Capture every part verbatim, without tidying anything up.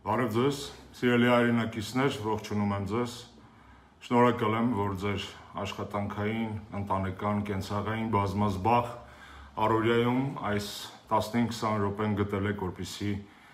Բարև ձեզ, սիրելի հայրենակիցներ, ողջունում եմ ձեզ։ Շնորհակալ եմ, որ ձեր աշխատանքային, ընտանեկան, կենցաղային բազմազբաղ առօրյայում այս տասնհինգ քսան րոպեն գտել եք, որպեսզի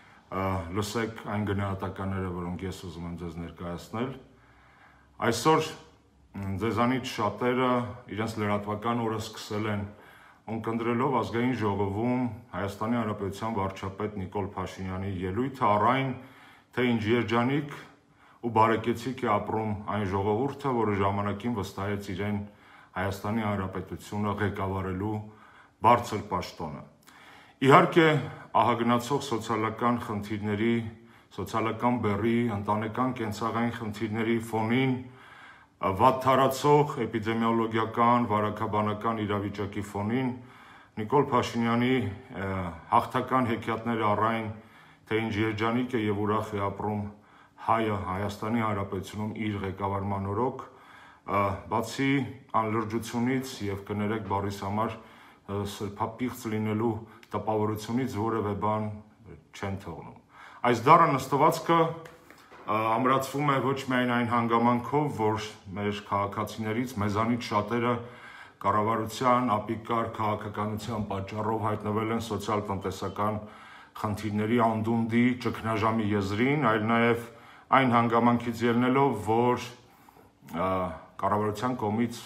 լսեք այն գնահատականները, որոնք ես ուզում եմ ձեզ ներկայացնել։ Այսօր ձեզանից շատերը իրենց լրատվական օրը սկսել են ունկնդրելով ազգային ժողովում Հայաստանի Հանրապետության վարչապետ Նիկոլ Փաշինյանի ելույթը առ այն, թե ինչ երջանիկ ու բարեկեցիկ է ապրում այն ժողովուրդը, որը ժամանակին վստահեց իրեն Հայաստանի Հանրապետությունը ղեկավարելու բարձր պաշտոնը։ Իհարկե, ահագնացող սոցիալական խնդիրների, սոցիալական բեռի, ընտանեկան կենցաղային խնդիրների ֆոնին, վատթարացող էպիդեմիոլոգիական, վարակաբանական իրավիճակի ֆոնին Նիկոլ Փաշինյանի հաղթական հեքիաթները առ այն, թե ինչ երջանիկ է եւ ուրախ է ապրում հայը Հայաստանի Հանրապետությունում իր ղեկավարման օրոք, բացի անլրջությունից եւ կներեք բառիս համար սրբապիղծ լինելու տպավորությունից որևէ բան չեն թողնում։ Այս դառը նստվածքը ամրացվում է ոչ միայն այն հանգամանքով, որ մեր քաղաքացիներից մեզանից շատերը կառավարության ապիկար քաղաքականության պատճառով հայտնվել են սոցիալ-տնտեսական խնդիրների անդունդի ճգնաժամի եզրին, այլ նաև այն հանգամանքից ելնելով, որ կառավարության կողմից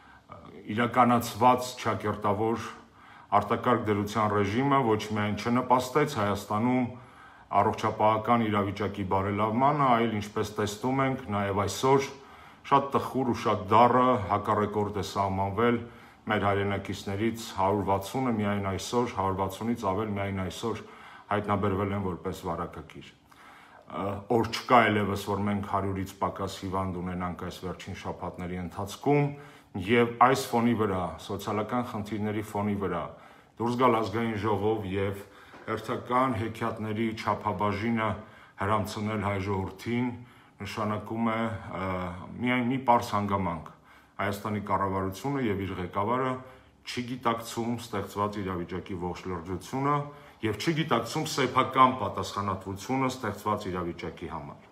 իրականացված չակերտավոր արտակարգ դրության ռեժիմը ոչ միայն չնպաստեց Հայաստանում առողջապահական իրավիճակի բարելավմանը, այլ ինչպես տեսնում ենք, նաև այսօր շատ տխուր ու շատ դառը հակառեկորդ է սահմանվել մեր հայրենակիցներից հարյուր վաթսունը միայն այսօր, հարյուր վաթսունից ավել միայն այսօր հայտնաբերվել են որպես վարակագիր։ Օր չկա այլևս, որ մենք հարյուրից պակաս հիվանդ ունենանք այս վերջին շաբաթների ընթացքում եւ այս ֆոնի վրա, սոցիալական խնդիրների ֆոնի վրա դուրս գալ ազգային ժողով եւ հերթական հեքիաթների չափաբաժինը հրամցնել հայ ժողովրդին նշանակում է միայն մի պարզ հանգամանք. Հայաստանի կառավարությունը եւ իր ղեկավարը չգիտակցում ստեղծված իրավիճակի ողջ լրջությունը եւ չգիտակցում սեփական պատասխանատվությունը ստեղծված իրավիճակի համար։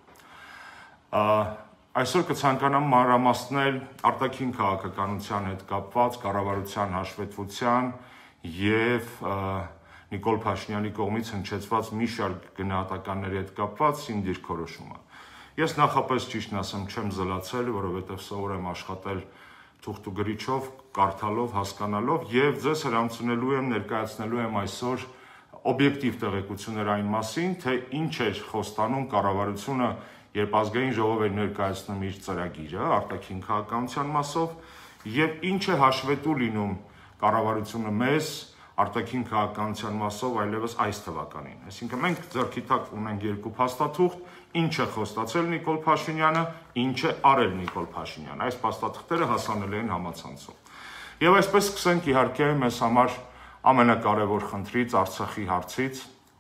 Այսօր կցանկանամ մանրամասնել արտաքին քաղաքականության հետ կապված կառավարության հաշվետվության եւ Նիկոլ Փաշինյանի կողմից հնչեցված մի շարք գնահատականների հետ կապված իմ դիրքորոշումը։ Ես նախապես ճիշտն ասեմ չեմ զլացել, որովհետև սովոր եմ աշխատել թուղթ ու գրիչով, կարդալով, հասկանալով եւ ձեզ հրամցնելու եմ, ներկայացնելու եմ այսօր օբյեկտիվ տեղեկություններ այն մասին, թե ինչ էր խոստանում կառավարությունը, երբ ազգային ժողով էր ներկայացնում իր ծրագիրը արտաքին քաղաքականության մասով եւ ինչ է հաշվետու լինում կառավարությունը մեզ արտաքին քաղաքականության մասով այլևս այս թվականին։ Այսինքն մենք ձեռքի տակ ունենք երկու փաստաթուղթ, ինչ է խոստացել Նիկոլ Փաշինյանը, ինչ է արել Նիկոլ Փաշինյանը։ Այս փաստաթղթերը հասանելի են համացանցում։ Եվ այսպես սկսենք իհարկե մեզ համար ամենակարևոր խնդրից, Արցախի հարցից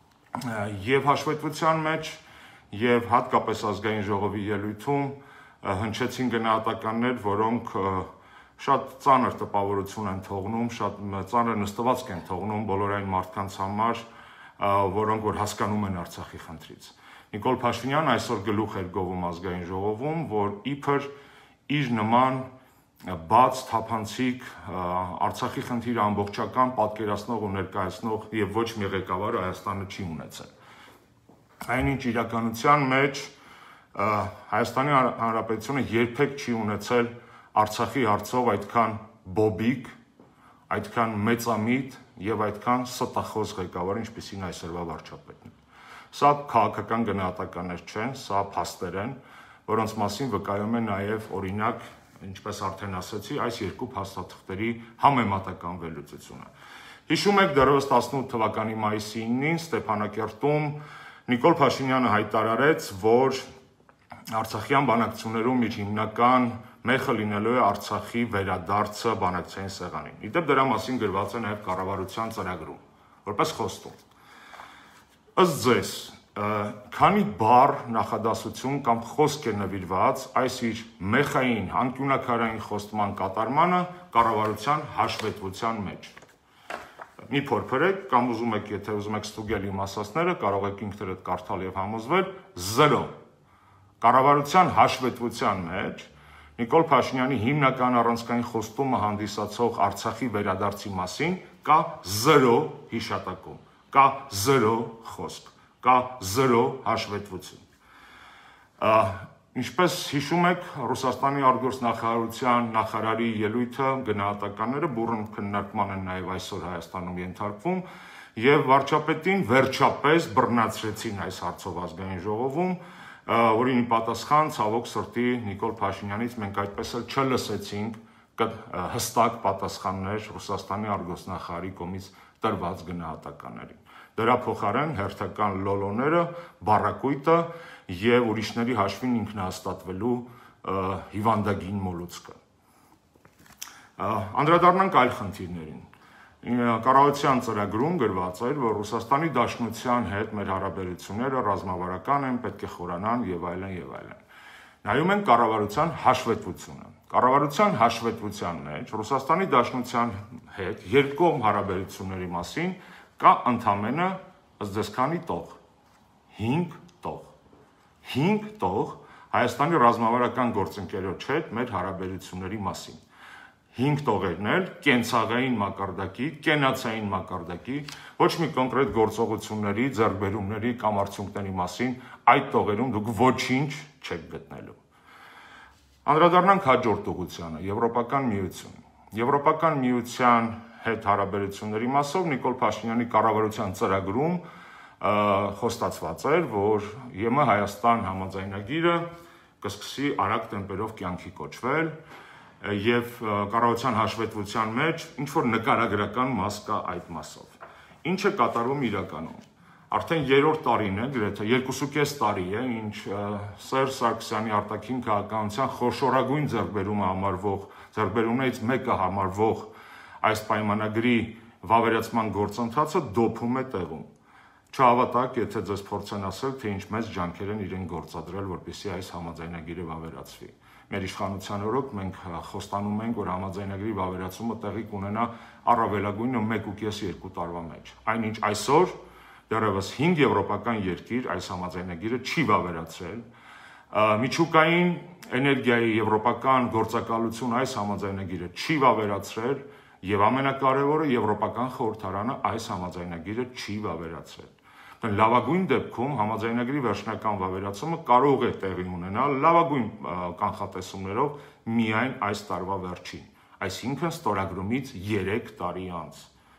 եւ հաշվետվության մեջ եւ հատկապես ազգային ժողովի ելույթում հնչեցին գնահատականներ, որոնք շատ ծանր տպավորություն են թողնում, շատ ծանր նստվածք են թողնում բոլոր այն մարդկանց համար, որոնք որ հասկանում են Արցախի խնդրից։ Նիկոլ Փաշինյանը այսօր գլուխ էր գովում ազգային ժողովում, որ իբր իր նման բաց թափանցիկ Արցախի խնդիրը ամբողջական պատկերացնող ու ներկայացնող եւ ոչ մի ղեկավար Հայաստանը չի ունեցել։ Այնինչ իրականության մեջ Հայաստանի Հանրապետությունը երբեք չի ունեցել Արցախի հարցով այդքան բոբիկ, այդքան մեծամիտ եւ այդքան ստախոս ղեկավար, ինչպիսին այսօրվա վարչապետն է։ Սա քաղաքական գնահատականներ չեն, սա փաստեր են, որոնց մասին վկայում է նաեւ օրինակ, ինչպես արդեն ասացի, այս երկու փաստաթղթերի համեմատական վերլուծությունը։ Հիշում եք դեռևս տասնութ թվականի մայիսի իննին Ստեփանակերտում Նիկոլ Փաշինյանը հայտարարեց, որ Արցախյան բանակցություններում իր հիմնական մեխը լինելու է Արցախի վերադարձը բանակցային սեղանին։ Իդեպ դրա մասին գրված է նաև կառավարության ծրագրում, որպես խոստում։ Ըստ ձեզ, քանի բառ նախադասություն կամ խոսք է նվիրված այս իր մեխային անկյունակարային խոստման կատարմանը կառավարության հաշվետվության մեջ։ մի փորփրեք կամ ուզում եք, եթե ուզում եք ստուգել իմ ասածները, կարող եք ինքներդ կարդալ եւ համոզվել, զրո։ Կառավարության հաշվետվության մեջ Նիկոլ Փաշինյանի հիմնական առանցքային խոստումը հանդիսացող Արցախի վերադարձի մասին կա զրո հիշատակում, կա զրո խոսք, կա զրո հաշվետվություն։ Ինչպես հիշում եք, Ռուսաստանի արտգործնախարարության նախարարի ելույթը գնահատականները բուռն քննարկման են նաև այսօր Հայաստանում ենթարկվում եւ վարչապետին վերջապես բռնացրեցին այս հարցով ազգային ժողովում, որին պատասխան ցավոք սրտի Նիկոլ Փաշինյանից մենք այդպես էլ չլսեցինք հստակ պատասխաններ Ռուսաստանի արտգործնախարարի կողմից տրված գնահատականներին։ Դրա փոխարեն հերթական լոլոները, բառակույտը եւ ուրիշների հաշվին ինքնահաստատվելու հիվանդագին մոլուցքը։ Անդրադառնանք այլ խնդիրներին։ Կառավարության ծրագրում գրված էր, որ Ռուսաստանի Դաշնության հետ մեր հարաբերությունները ռազմավարական են, պետք է խորանան եւ այլն եւ այլն։ Նայում ենք կառավարության հաշվետվությունը։ Կառավարության հաշվետվության մեջ Ռուսաստանի Դաշնության հետ երկկողմ հարաբերությունների մասին կա ընդամենը ըստ ձեզ քանի տող, հինգ տող։ հինգ տող Հայաստանի ռազմավարական գործընկերոջ հետ մեր հարաբերությունների մասին։ հինգ տողերն էլ կենցաղային մակարդակի, կենացային մակարդակի, ոչ մի կոնկրետ գործողությունների, ձեռքբերումների կամ արդյունքների մասին այդ տողերում դուք ոչինչ չեք գտնելու։ Անդրադառնանք հաջորդ ուղղությանը՝ Եվրոպական միություն։ Եվրոպական միության հետ հարաբերությունների մասով Նիկոլ Փաշինյանի կառավարության ծրագրում խոստացված էր, որ ԵՄ Հայաստան համաձայնագիրը կսկսի արագ տեմպերով կյանքի կոչվել եւ կառավարության հաշվետվության մեջ ինչ որ նկարագրական մաս կա այդ մասով։ Ինչ է կատարվում իրականում։ Արդեն երրորդ տարին է, գրեթե երկուսուկես տարի է, ինչ Սերժ Սարգսյանի արտաքին քաղաքականության խոշորագույն ձեռքբերումը համարվող, ձեռքբերումներից մեկը համարվող այս պայմանագրի վավերացման գործընթացը դոփում է տեղում։ Չհավատաք, եթե ձեզ փորձեն ասել, թե ինչ մեծ ջանքեր են իրեն գործադրել, որպեսզի այս համաձայնագիրը վավերացվի։ Մեր իշխանության օրոք մենք խոստանում ենք, որ համաձայնագրի վավերացումը տեղի կունենա առավելագույնը մեկ ու կես երկու տարվա մեջ։ Այնինչ այսօր դեռևս հինգ եվրոպական երկիր այս համաձայնագիրը չի վավերացրել։ Միջուկային էներգիայի եվրոպական գործակալություն այս համաձայնագիրը չի վավերացրել եւ ամենակարևորը Եվրոպական խորհրդարանը այս համաձայնագիրը չի վավերացրել։ Լավագույն դեպքում համաձայնագրի վերջնական վավերացումը կարող է տեղի ունենալ լավագույն կանխատեսումներով միայն այս տարվա վերջին, այսինքն ստորագրումից երեք տարի անց։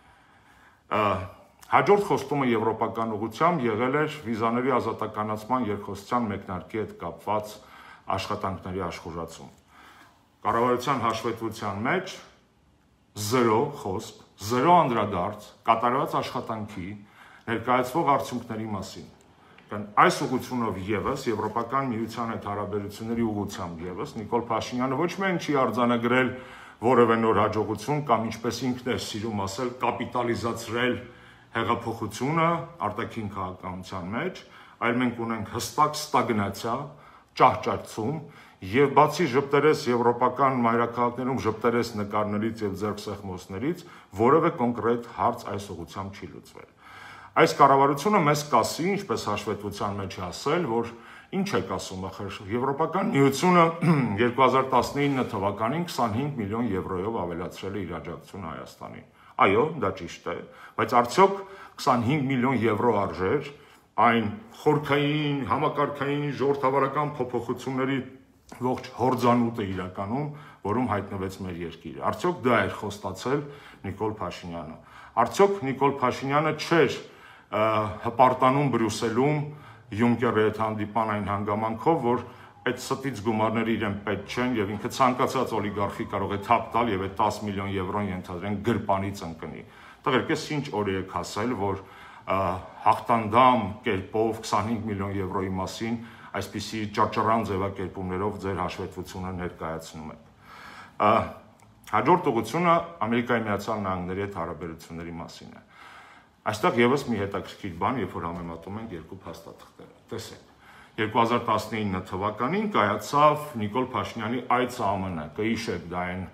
Հաջորդ խոստումը եվրոպական ուղղությամբ եղել էր վիզաների ազատականացման երկխոսության մեկնարկի հետ կապված աշխատանքների աշխուժացում։ Կառավարության հաշվետվության մեջ զրո խոսք, զրո անդրադարձ կատարված աշխատանքի ներկայացվող արդյունքների մասին։ Այս ուղղությունով եւս Եվրոպական միության հետ հարաբերությունների ուղղությամբ եւս Նիկոլ Փաշինյանը ոչ միայն չի արձանագրել որևէ նոր հաջողություն կամ ինչպես ինքն է սիրում ասել, կապիտալիզացրել հեղափոխությունը արտաքին քաղաքականության մեջ, այլ մենք ունենք հստակ ստագնացիա, ճահճացում եւ բացի ժպտերես եվրոպական մայրաքաղաքներում ժպտերես նկարներից եւ ձեռքսեղմոցներից որևէ կոնկրետ հարց այս ուղղությամբ չի լուծվել։ Այս կառավարությունը մեզ կասի, ինչպես հաշվետվության մեջ է ասել, որ ինչ եք ասում, ախր Եվրոպական միությունը երկու հազար տասնինը թվականին քսանհինգ միլիոն եվրոյով ավելացրել է իր աջակցությունը Հայաստանին։ Այո, դա ճիշտ է, բայց արդյոք քսանհինգ միլիոն եվրո արժեր այն խորքային, համակարգային, ժողովրդավարական փոփոխությունների ողջ հորձանուտը իրականում, որում հայտնվեց մեր երկիրը։ Արդյոք դա էր խոստացել Նիկոլ Փաշինյանը։ Արդյոք Նիկոլ Փաշինյանը չէր հպարտանում Բրյուսելում Յունկերի հետ հանդիպան այն հանգամանքով, որ այդ ստից գումարները իրեն պետք չեն եւ ինքը ցանկացած օլիգարխի կարող է թափ տալ եւ այդ տասը միլիոն եվրոն ենթադրեն գրպանից ընկնի։ Տղերք, ես ինչ օրի եք ասել, որ հաղթանդամ կերպով քսանհինգ միլիոն եվրոյի մասին այսպիսի ճաճառան ձևակերպումներով ձեր հաշվետվությունը ներկայացնում եք։ Հաջորդ ուղղությունը Ամերիկայի Միացյալ Նահանգների հետ հարաբերությունների մասին է։ Այստեղ եւս մի հետաքրքիր բան, երբ որ համեմատում ենք երկու փաստաթղթերը։ Տեսեք, երկու հազար տասնինը թվականին կայացավ Նիկոլ Փաշինյանի այցը ԱՄՆ, կհիշեք դա այն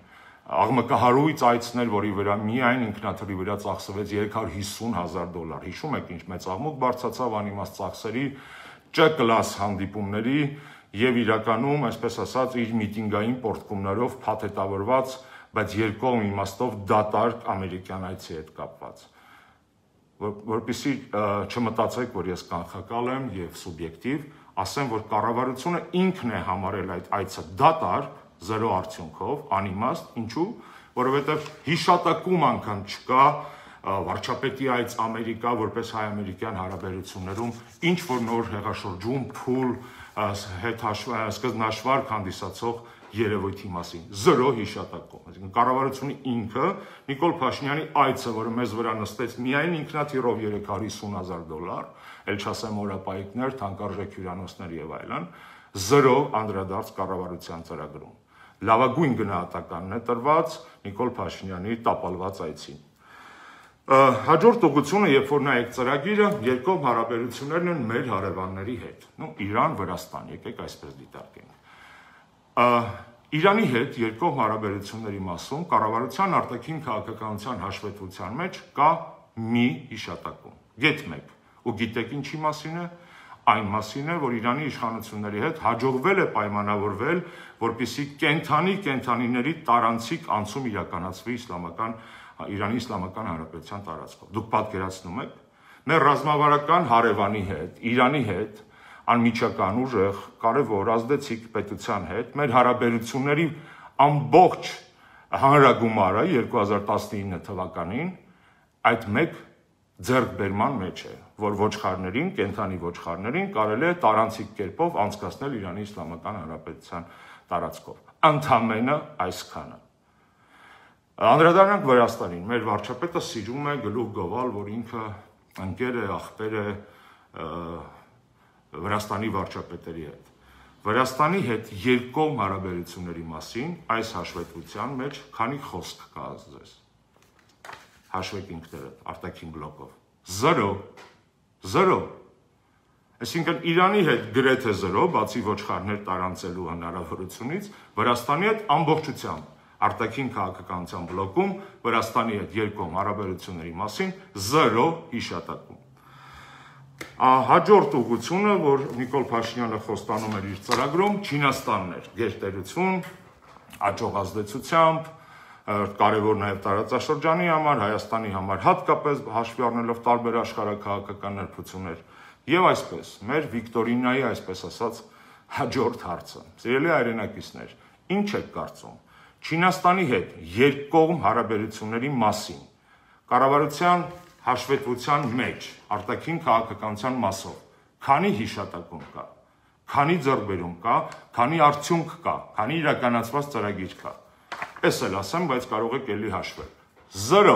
աղմկահարույց այցներ, որի վրա միայն ինքնաթիռի վրա ծախսվեց երեք հարյուր հիսուն հազար դոլար։ Հիշում եք ինչ մեծ աղմուկ բարձրացավ անիմաստ ծախսերի, Չ կլաս հանդիպումների եւ իրականում, այսպես ասած, իր միտինգային պորտկումներով փաթեթավորված, բայց երկկողմ իմաստով դատարկ ամերիկյան այցի հետ կապված։ Որպեսզի չմտածեք, որ ես կանխակալ եմ եւ սուբյեկտիվ, ասեմ, որ կառավարությունը ինքն է համարել այդ այցը դատարկ, զերո արդյունքով, անիմաստ, ինչու, որովհետեւ հիշատակում անգամ չկա վարչապետի այց Ամերիկա որպես հայ-ամերիկյան հարաբերություններում ինչ որ նոր հեղաշրջում, փուլ, հետ սկզբնաշվարք հանդիսացող երևույթի մասին, զրո հիշատակում։ Այսինքն կառավարությունը ինքը Նիկոլ Փաշինյանի այցը, որը մեզ վրա նստեց միայն ինքնաթիռով երեք հարյուր հիսուն հազար դոլար, ել չասեմ օրապայքներ, թանկարժեք հյուրանոցներ եւ այլն, զրո անդրադարձ կառավարության ծրագրում։ Լավագույն գնահատականն է տրված Նիկոլ Փաշինյանի տապալված այցին։ Հաջորդ ուղղությունը, երբ որ նայեք ծրագիրը, երկկողմ հարաբերություններն են մեր հարևանների հետ։ Ну, Իրան, Վրաստան, եկեք այսպես դիտարկենք։ Իրանի հետ երկկողմ հարաբերությունների մասում կառավարության արտաքին քաղաքականության հաշվետվության մեջ կա մի հիշատակում։ Գետ մեկ, ու գիտեք ինչի մասին է, այն մասին է, որ Իրանի իշխանությունների հետ հաջողվել է պայմանավորվել, որպեսզի կենթանի կենթանիների տարանցիկ անցում իրականացվի իսլամական Իրանի Իսլամական Հանրապետության տարածքով։ Դուք պատկերացնում եք, մեր ռազմավարական հարևանի հետ, Իրանի հետ, անմիջական ուժեղ, կարևոր ազդեցիկ պետության հետ, մեր հարաբերությունների ամբողջ հանրագումարը երկու հազար տասնինը թվականին այդ մեկ ձեռքբերման մեջ է, որ ոչխարներին, կենթանի ոչխարներին կարելի է տարանցիկ կերպով անցկացնել Իրանի Իսլամական Հանրապետության տարածքով։ Ընդամենը այսքանը։ Անդրադառնանք Վրաստանին, մեր վարչապետը սիրում է գլուխ գովալ, որ ինքը ընկեր է, ախպեր է Վրաստանի վարչապետերի հետ։ Վրաստանի հետ երկկողմ հարաբերությունների մասին այս հաշվետվության մեջ քանի խոսք կա ձեզ։ Հաշվեք ինքներդ արտաքին բլոկով։ Զրո, զրո։ Այսինքն Իրանի հետ գրեթե զրո, բացի ոչխարներ տարանցելու հնարավորությունից, Վրաստանի հետ ամբողջությամբ արտաքին քաղաքականության բլոկում Վրաստանի հետ երկկողմ հարաբերությունների մասին զրո հիշատակում։ Հաջորդ ուղղությունը, որ Նիկոլ Փաշինյանը խոստանում էր իր ծրագրում, Չինաստանն էր, գերտերություն, աճող ազդեցությամբ, կարևոր նաև տարածաշրջանի համար, Հայաստանի համար հատկապես հաշվի առնելով տարբեր աշխարհաքաղաքական նրբություններ եւ այսպես մեր Վիկտորինայի, այսպես ասած, հաջորդ հարցը։ Սիրելի հայրենակիցներ, ինչ եք կարծում Չինաստանի հետ երկկողմ հարաբերությունների մասին կառավարության հաշվետվության մեջ արտաքին քաղաքականության մասով քանի հիշատակում կա, քանի ձեռքբերում կա, քանի արդյունք կա, քանի իրականացված ծրագիր կա։ Էս էլ ասեմ, բայց կարող եք էլի հաշվել։ Զրո։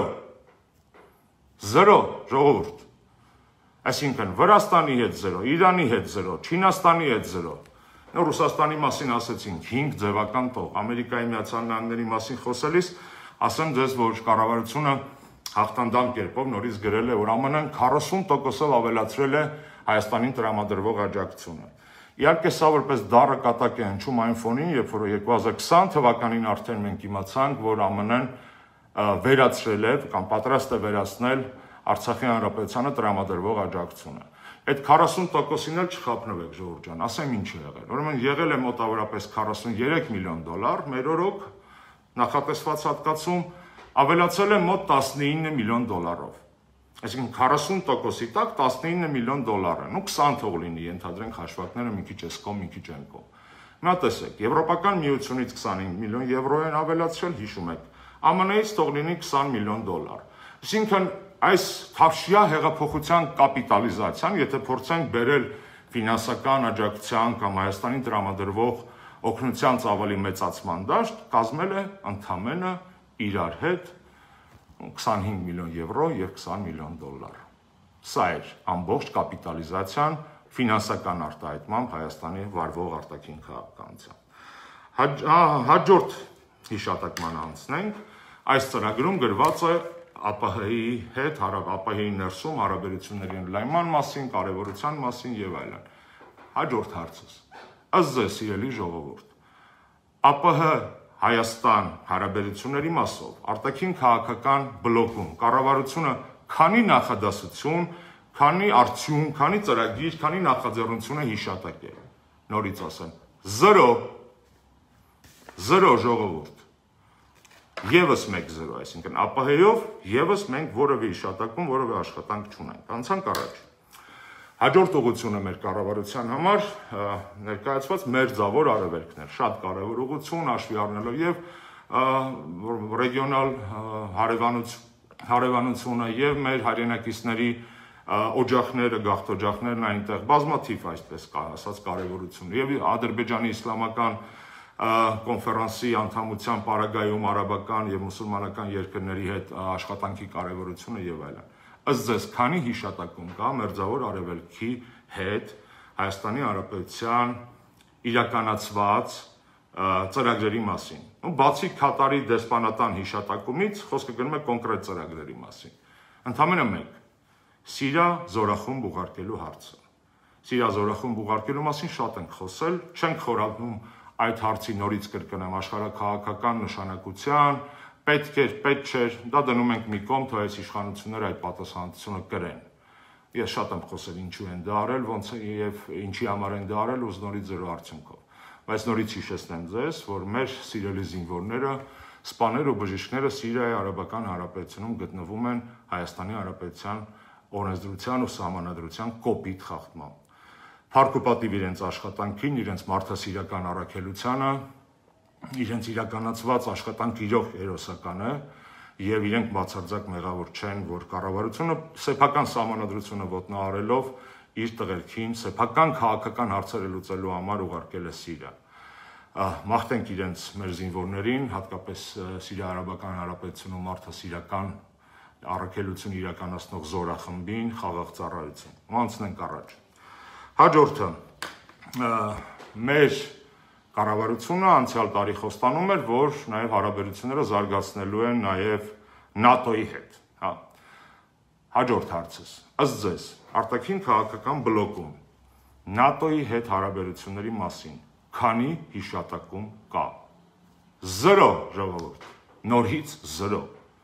Զրո, ժողովուրդ։ Այսինքն Վրաստանի հետ զրո, Իրանի հետ զրո, Չինաստանի հետ զրո։ Ռուսաստանի մասին ասեցինք հինգ ձևական տող, Ամերիկայի Միացյալ Նահանգների մասին խոսելիս ասեմ ձեզ, որ կառավարությունը հաղթանդամ կերպով նորից գրել է, որ ԱՄՆ-ն քառասուն տոկոսով ավելացրել է Հայաստանին տրամադրվող աջակցությունը։ Իհարկե սա որպես դառը կատակ է հնչում այն ֆոնին, երբ որ երկու հազար քսան թվականին արդեն մենք իմացանք, որ ԱՄՆ-ն վերացրել է կամ պատրաստ է վերացնել Արցախի Հանրապետությանը տրամադրվող աջակցությունը։ Այդ քառասուն տոկոսին էլ չխափնվեք, ժողովուրդ ջան, ասեմ ինչ է եղել։ Ուրեմն եղել է մոտավորապես քառասունյերեք միլիոն դոլար, մեր օրոք նախատեսված հատկացում ավելացել է մոտ տասնինը միլիոն դոլարով։ Այսինքն քառասուն տոկոսի տակ տասնինը միլիոն դոլար է, ու քսան թող լինի, ենթադրենք հաշվարկները մի քիչ էս կողմ, մի քիչ այն կողմ։ Հիմա տեսեք, Եվրոպական միությունից քսանհինգ միլիոն եվրո են ավելացրել, հիշում եք, ԱՄՆ-ից թող լինի քսան միլիոն դոլար։ Այսինքն այս թավշյա հեղափոխության կապիտալիզացիան, եթե փորձենք բերել ֆինանսական աջակցության կամ Հայաստանին տրամադրվող օգնության ծավալի մեծացման դաշտ, կազմել է ընդամենը իրար հետ քսանհինգ միլիոն եվրո եւ քսան միլիոն դոլար։ Սա էր ամբողջ կապիտալիզացիան ֆինանսական արտահայտմամբ Հայաստանի վարվող արտաքին քաղաքականության։ Հաջորդ հիշատակման անցնենք, այս ծրագրում գրված է ԱՊՀ-ի հետ, ԱՊՀ-ի ներսում հարաբերությունների ընդլայնման մասին, կարևորության մասին եւ այլն։ Հաջորդ հարցս։ Ըստ ձեզ, սիրելի ժողովուրդ, ԱՊՀ Հայաստան հարաբերությունների մասով, արտաքին քաղաքական բլոկում կառավարությունը քանի նախադասություն, քանի արդյունք, քանի ծրագիր, քանի նախաձեռնություն է հիշատակել։ Նորից ասեմ, զրո, զրո ժողովուրդ, եւս մեկ զրո, այսինքն ԱՊՀ-ով եւս մենք որևէ հիշատակում, որևէ աշխատանք չունենք։ Անցանք առաջ։ Հաջորդ ուղղությունը մեր կառավարության համար ներկայացված մերձավոր արևելքն էր, շատ կարևոր ուղղություն, հաշվի առնելով եւ ռեգիոնալ հարևանությունը եւ մեր հայրենակիցների օջախները, գաղթօջախներն այնտեղ բազմաթիվ այսպես ասած կարևորություն եւ Ադրբեջանի իսլամական կոնֆերանսի անդամության պարագայում արաբական եւ մուսուլմանական երկրների հետ աշխատանքի կարևորությունը եւ այլն։ Ըստ ձեզ, քանի հիշատակում կա մերձավոր արևելքի հետ Հայաստանի Հանրապետության իրականացված ծրագրերի մասին։ Բացի Քատարի դեսպանատան հիշատակումից խոսքը գնում է կոնկրետ ծրագրերի մասին։ Ընդամենը մեկ՝ Սիրիա զորախումբ ուղարկելու հարցը։ Սիրիա զորախումբ ուղարկելու մասին շատ ենք խոսել, չենք խորհրդում այդ հարցի նորից կրկնեմ աշխարհաքաղաքական նշանակության, պետք էր, պետք չէր, դա դնում ենք մի կողմ, թող այս իշխանությունները այդ պատասխանատվությունը կրեն։ Ես շատ եմ խոսել ինչու են դա արել, ոնց եւ ինչի համար են դա արել ու նորից զրո արդյունքով։ Բայց նորից հիշեցնեմ ձեզ, որ մեր սիրելի զինվորները, սպաներ ու բժիշկները Սիրիայի Արաբական Հանրապետությունում գտնվում են Հայաստանի Հանրապետության օրենսդրության ու սահմանադրության կոպիտ խախտմամբ։ Փառք ու պատիվ իրենց աշխատանքին, իրենց մարդասիրական առաքելությանը, իրենց իրականացված աշխատանք իրոք հերոսական է եւ իրենք բացարձակ մեղավոր չեն, որ կառավարությունը սեփական սահմանադրությունը ոտնահարելով իր տղերքին սեփական քաղաքական հարցերը լուծելու համար ուղարկել է Սիրիա։ Մաղթենք իրենց մեր զինվորներին, հատկապես Սիրիա-Արաբական Հանրապետությունում մարդասիրական առաքելություն իրականացնող զորախմբին, խաղաղ ծառայություն։ Անցնենք առաջ։ Հաջորդը մեր կառավարությունը անցյալ տարի խոստանում էր, որ նաև հարաբերությունները զարգացնելու են նաև ՆԱՏՕ-ի հետ, հա։ Հաջորդ հարցս, ըստ ձեզ, արտաքին քաղաքական բլոկում ՆԱՏՕ-ի հետ հարաբերությունների մասին քանի հիշատակում կա։ Զրո, ժողովուրդ, նորից զրո։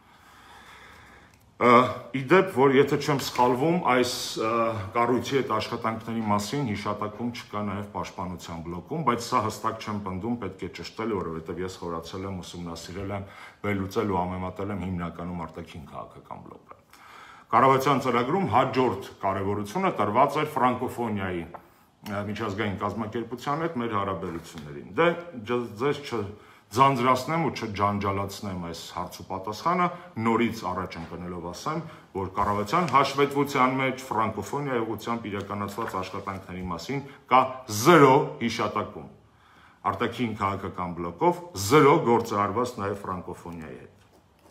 Իդեպ, որ եթե չեմ սխալվում, այս կառույցի հետ աշխատանքների մասին հիշատակում չկա նաև պաշտպանության բլոկում, բայց սա հստակ չեմ պնդում, պետք է ճշտել, որովհետև ես խորացել եմ, ուսումնասիրել եմ, վերլուծել ու համեմատել եմ հիմնականում արտաքին քաղաքական բլոկը։ Կառավարության ծրագրում հաջորդ կարևորությունը տրված էր ֆրանկոֆոնիայի միջազգային կազմակերպության հետ մեր հարաբերություններին։ Դե ձեզ չձանձրացնեմ ու չջանջալացնեմ այս հարց ու պատասխանը, նորից առաջ ընկնելով ասեմ, որ կառավարության հաշվետվության մեջ ֆրանկոֆոնիայի ուղղությամբ իրականացված աշխատանքների մասին կա զրո հիշատակում։ Արտաքին քաղաքական բլոկով զրո գործ է արված նաև ֆրանկոֆոնիայի հետ։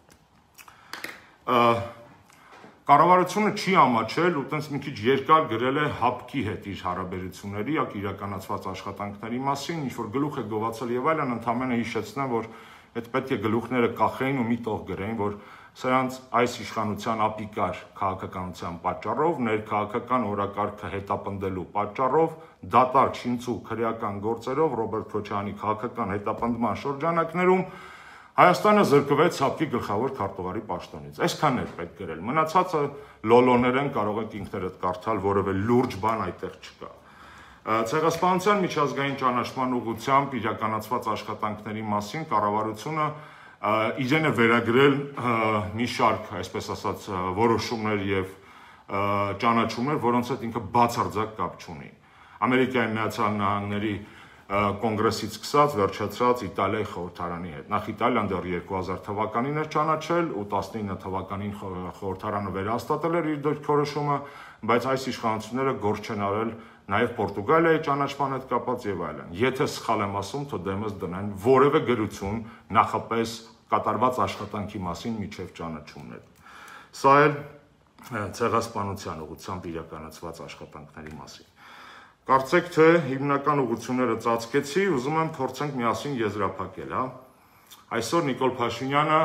Կառավարությունը չի ամաչել ու տենց մի քիչ երկար գրել է ՀԱՊԿ-ի հետ իր հարաբերությունների, իրականացված աշխատանքների մասին, ինչ որ գլուխ է գովացել եւ այլն, ընդհանրապես հիշեցնեմ, որ այդ պետք է գլուխները կախեին ու մի տող գրեին, որ սրանց այս իշխանության ապիկար քաղաքականության պատճառով, ներքաղաքական օրակարգը հետապնդելու պատճառով, դատարկ շինծու քրեական գործերով Ռոբերտ Քոչարյանի քաղաքական հետապնդման շրջանակներում Հայաստանը զրկվեց ՀԱՊԿ-ի գլխավոր քարտուղարի պաշտոնից։ Այսքանն էր պետք գրել։ Մնացածը լոլոներ են, կարող եք ինքներդ կարդալ, որևէ լուրջ բան այդտեղ չկա։ Ցեղասպանության միջազգային ճանաչման ուղղությամբ իրականացված աշխատանքների մասին կառավարությունը իրեն է վերագրել մի շարք, այսպես ասած, որոշումներ եւ ճանաչումներ, որոնց հետ ինքը բացարձակ կապ չունի։ Ամերիկայի Միացյալ Նահանգների կոնգրեսից սկսած վերջացած Իտալիայի խորհրդարանի հետ։ Նախ Իտալիան դեռ երկու հազար թվականին էր ճանաչել ու տասնինը թվականին խորհրդարանը վերահաստատել էր իր դիրքորոշումը, բայց այս իշխանությունները գործ չեն արել նաև Պորտուգալիայի ճանաչման հետ կապված եւ այլն։ Եթե սխալ եմ ասում, թող դեմս դնեն որևէ գրություն նախապես կատարված աշխատանքի մասին միջև ճանաչումներ։ Սա էլ ցեղասպանության ուղղությամբ իրականացված աշխատանքների մասին։ Կարծեք թե հիմնական ուղղությունները ծածկեցի, ուզում եմ փորձենք միասին եզրափակել, հա։ Այսօր Նիկոլ Փաշինյանը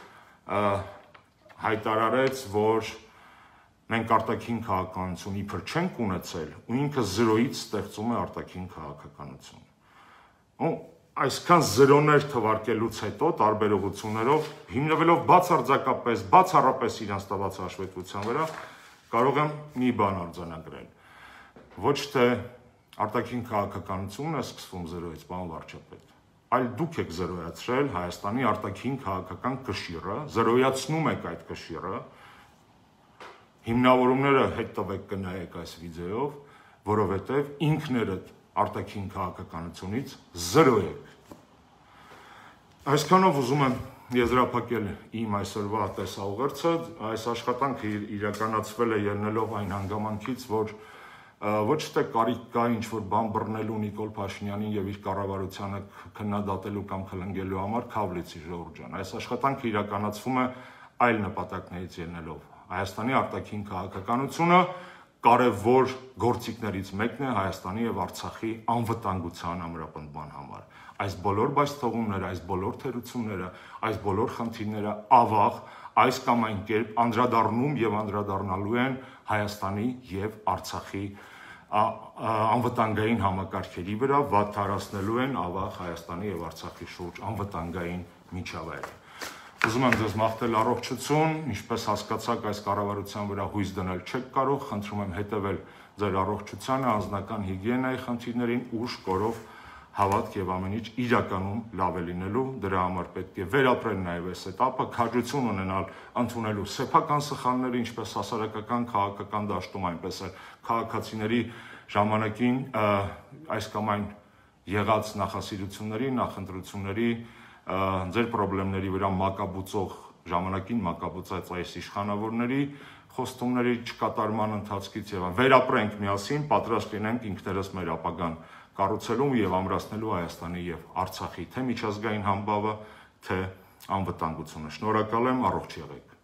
հայտարարեց, որ մենք արտաքին քաղաքականություն իբր չենք ունեցել ու ինքը զրոյից ստեղծում է արտաքին քաղաքականություն։ Ու այսքան զրոներ թվարկելուց հետո տարբեր ուղղություններով, հիմնվելով բացարձակապես, բացառապես իրանց տված հաշվետվության վրա, կարող եմ մի բան արձանագրել։ Ոչ թե արտաքին քաղաքականությունն է սկսվում զրոյից, պարոն վարչապետ, այլ դուք եք զրոյացրել Հայաստանի արտաքին քաղաքական կշիռը, զրոյացնում եք այդ կշիռը, հիմնավորումները հետ տվեք կնայեք այս վիդեոյով, որովհետև ինքներդ արտաքին քաղաքականությունից զրո եք։ Այսքանով ուզում եմ եզրափակել իմ այսօրվա տեսաուղերձը, այս աշխատանքը իրականացվել է ելնելով այն հանգամանքից, որ ոչ թե կարիք կա ինչ-որ բան բռնելու Նիկոլ Փաշինյանին եւ իր կառավարությանը քննադատելու կամ խլնգելու համար, քավլիցի Ժողովուրդ ջան, այս աշխատանքը իրականացվում է այլ նպատակներից ելնելով։ Հայաստանի արտաքին քաղաքականությունը կարևոր գործիքներից մեկն է Հայաստանի եւ Արցախի անվտանգության ամրապնդման համար։ Այս բոլոր բայստողումները, այս բոլոր թերությունները, այս բոլոր խնդիրները ավաղ այս կամ այն կերպ անդրադառնում եւ անդրադառնալու են Հայաստանի եւ Արցախի անվտանգային համակարգերի վրա, վատթարացնելու են ավաղ Հայաստանի եւ Արցախի շուրջ անվտանգային միջավայրը։ Ուզում եմ ձեզ մաղթել առողջություն, ինչպես հասկացաք, այս կառավարության վրա հույս դնել չեք կարող, խնդրում եմ հետևել ձեր առողջությանը, անձնական հիգիենայի խնդիրներին, ուշ, կորով, հավատք եւ ամեն ինչ իրականում լավ է լինելու, դրա համար պետք է վերապրել նաեւ այս этаպը, քաջություն ունենալ ընդունելու սեփական սխալները, ինչպես հասարակական, քաղաքական դաշտում, այնպես էլ քաղաքացիների ժամանակին այս կամ այն եղած նախասիրությունների, նախընտրությունների ձեր խնդիրների վրա մակաբուծող ժամանակին մակաբուծած այս իշխանավորների խոստումների չկատարման ընթացքից եւ վերապրենք միասին, պատրաստ լինենք ինքներս մեր ապագան կառուցելու եւ ամրացնելու Հայաստանի եւ Արցախի թե միջազգային համբավը, թե անվտանգությունը։ Շնորհակալ եմ, առողջ եղեք։